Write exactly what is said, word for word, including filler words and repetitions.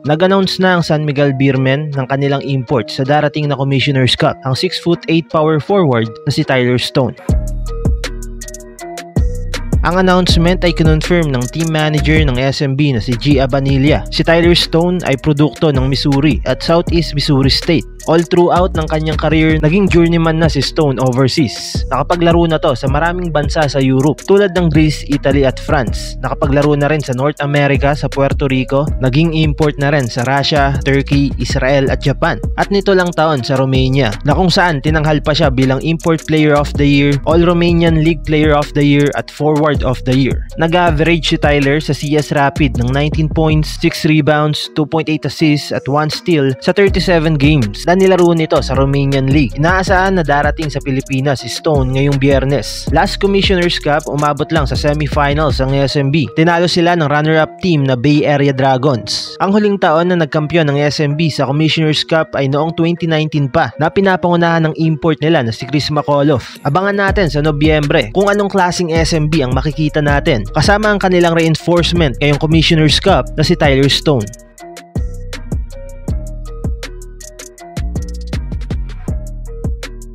Nag-announce na ang San Miguel Beermen ng kanilang import sa darating na Commissioner's Cup, ang six foot eight power forward na si Tyler Stone. Ang announcement ay kinonfirm ng team manager ng S M B na si G. Abanilla. Si Tyler Stone ay produkto ng Missouri at Southeast Missouri State. All throughout ng kanyang career, naging journeyman na si Stone overseas. Nakapaglaro na to sa maraming bansa sa Europe tulad ng Greece, Italy at France. Nakapaglaro na rin sa North America, sa Puerto Rico. Naging import na rin sa Russia, Turkey, Israel at Japan. At nito lang taon sa Romania na kung saan tinanghal pa siya bilang Import Player of the Year, All-Romanian League Player of the Year at Forward of the Year. Nag-average si Tyler sa C S Rapid ng nineteen points, six rebounds, two point eight assists at one steal sa thirty-seven games na nilaro nito sa Romanian League. Inaasahan na darating sa Pilipinas si Stone ngayong Biyernes. Last Commissioner's Cup, umabot lang sa semifinals ang S M B. Tinalo sila ng runner-up team na Bay Area Dragons. Ang huling taon na nagkampiyon ng S M B sa Commissioner's Cup ay noong twenty nineteen pa, na pinapangunahan ng import nila na si Chris McAuliffe. Abangan natin sa Nobyembre kung anong klaseng S M B ang makikita natin kasama ang kanilang reinforcement ngayong Commissioner's Cup na si Tyler Stone.